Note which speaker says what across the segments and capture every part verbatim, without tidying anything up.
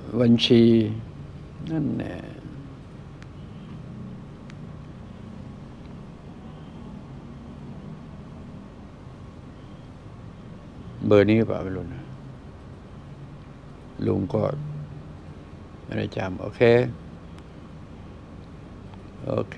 Speaker 1: บัญชีนั่นแหละเบอร์นี้เปล่าไม่รู้นะลุงก็ไม่ได้จำโอเคโอเค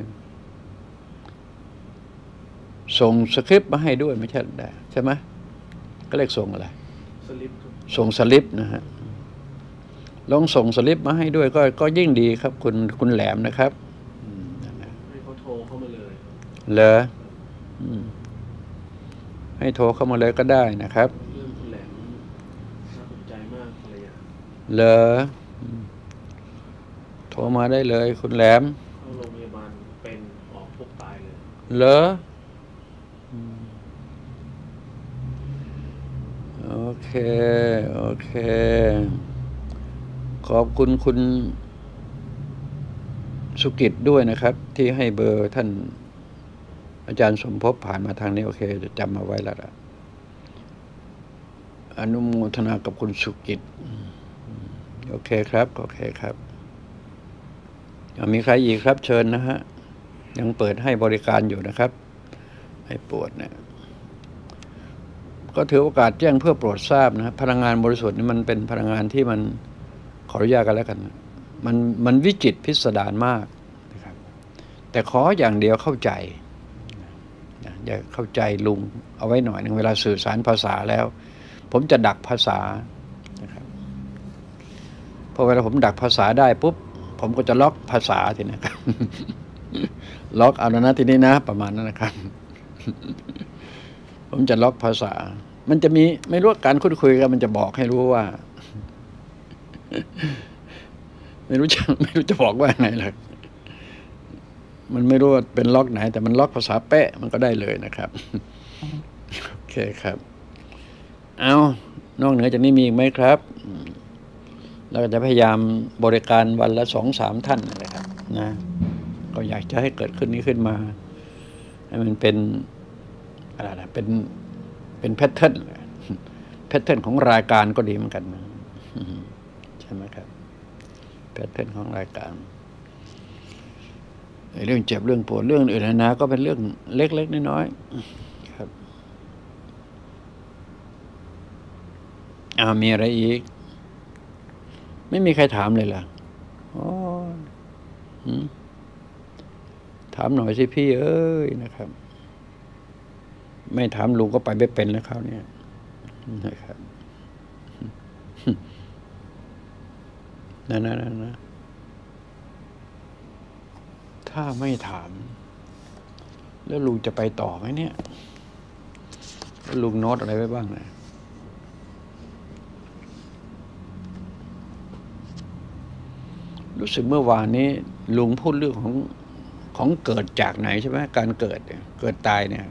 Speaker 1: ส่งสคริปต์มาให้ด้วยไม่ใช่ได้ใช่ไหมก็เรียกส่งอะไรสลิปส่งสลิปนะฮะลองส่งสลิปมาให้ด้วยก็ก็ยิ่งดีครับคุณคุณแหลมนะครับ
Speaker 2: ให้เขาโทรเข้ามาเลย
Speaker 1: เหรอให้โทรเข้ามาเลยก็ได้นะครับ
Speaker 2: เรื่องคุณแหลมน่าสนใจมากเลยอ่ะ
Speaker 1: เหรอโทรมาได้เลยคุณแหลม
Speaker 2: เข้าโรงพยาบาลเป็นออกพวกตายเลย
Speaker 1: เหรอโอเคโอเคขอบคุณคุณสุกิจด้วยนะครับที่ให้เบอร์ท่านอาจารย์สมภพผ่านมาทางนี้โอเคจะจำมาไว้แล้วล่ะอนุโมทนากับคุณสุกิจโอเคครับโอเคครับมีใครอีกครับเชิญนะฮะยังเปิดให้บริการอยู่นะครับให้ปวดเนี่ยก็ถือโอกาสแจ้งเพื่อโปรดทราบนะพลังงานบริสุทธิ์นี่มันเป็นพลังงานที่มันขออนุญาตกันแล้วกันมันมันวิจิตรพิสดารมากนะครับแต่ขออย่างเดียวเข้าใจอย่าเข้าใจลุงเอาไว้หน่อยนึงเวลาสื่อสารภาษาแล้วผมจะดักภาษานะครับพอเวลาผมดักภาษาได้ปุ๊บผมก็จะล็อกภาษาทีนี้ครับล็อกเอาแล้วนะทีนี้นะประมาณนั้นนะครับผมจะล็อกภาษามันจะมีไม่รู้การคุยคุยกันมันจะบอกให้รู้ว่าไม่รู้จะไม่รู้จะบอกว่าไงล่ะมันไม่รู้ว่าเป็นล็อกไหนแต่มันล็อกภาษาเป๊ะมันก็ได้เลยนะครับโอเคครับเอานอกเหนือจากนี้มีอีกไหมครับเราก็จะพยายามบริการวันละสองสามท่านนะครับนะก็อยากจะให้เกิดขึ้นนี้ขึ้นมาให้มันเป็นอะไรนะเป็นเป็นแพทเทิร์นแพทเทิร์นของรายการก็ดีเหมือนกันนะใช่ไหมครับแพทเทิร์นของรายการเรื่องเจ็บเรื่องปวดเรื่องอื่นนะก็เป็นเรื่องเล็กๆน้อยๆครับอ้าวมีอะไรอีกไม่มีใครถามเลยล่ะอ๋อถามหน่อยสิพี่เอ้ยนะครับไม่ถามลุงก็ไปไม่เป็นแล้วคราวนี้นะครับนั่นนั่นนะถ้าไม่ถามแล้วลุงจะไปต่อไหมเนี่ยแล้วลุงโน้ตอะไรไว้บ้างนะรู้สึกเมื่อวานนี้ลุงพูดเรื่องของของเกิดจากไหนใช่ไหมการเกิดเนี่ยเกิดตายเนี่ย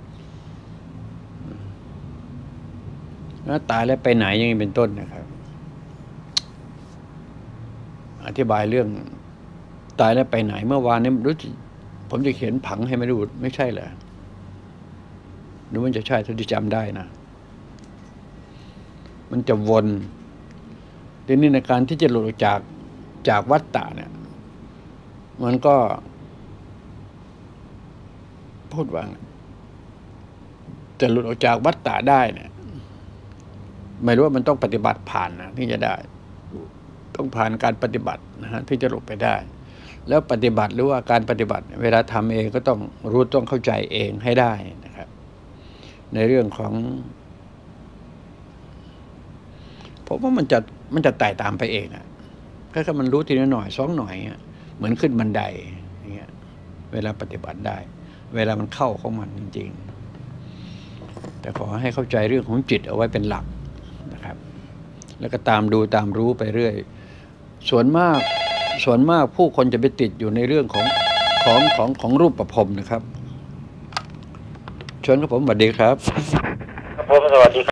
Speaker 1: แล้วตายแล้วไปไหนยังเป็นต้นนะครับอธิบายเรื่องตายแล้วไปไหนเมื่อวานนี้รู้ผมจะเขียนผังให้ไม่รู้ไม่ใช่เหรอหรือมันจะใช่ถ้าที่จำได้นะมันจะวนทีนี้ในการที่จะหลุดจากจากวัฏฏะเนี่ยมันก็พูดว่าจะหลุดออกจากวัฏฏะได้เนี่ยไม่รู้ว่ามันต้องปฏิบัติผ่านนะที่จะได้ต้องผ่านการปฏิบัตินะฮะที่จะหลุดไปได้แล้วปฏิบัติหรือว่าการปฏิบัติเวลาทำเองก็ต้องรู้ต้องเข้าใจเองให้ได้นะครับในเรื่องของผมว่ามันจะมันจะไต่ตามไปเองนะแค่มันรู้ทีละหน่อยสองหน่อยเหมือนขึ้นบันไดอย่างเงี้ยเวลาปฏิบัติได้เวลามันเข้าของมันจริงๆแต่ขอให้เข้าใจเรื่องของจิตเอาไว้เป็นหลักนะครับแล้วก็ตามดูตามรู้ไปเรื่อยส่วนมากส่วนมากผู้คนจะไปติดอยู่ในเรื่องของของของของรูปประพรมนะครับเชิญครับผมสวัสดีครับ
Speaker 3: ครับผมสวัสดี